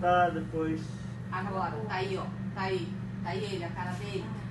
matar, depois... Agora, tá aí, ó. Tá aí ele, a cara dele.